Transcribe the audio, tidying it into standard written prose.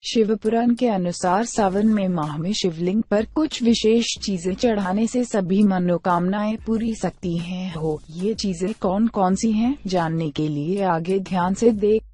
शिवपुराण के अनुसार सावन में माह में शिवलिंग पर कुछ विशेष चीजें चढ़ाने से सभी मनोकामनाएं पूरी सकती हैं। ये चीजें कौन कौन सी हैं, जानने के लिए आगे ध्यान से देख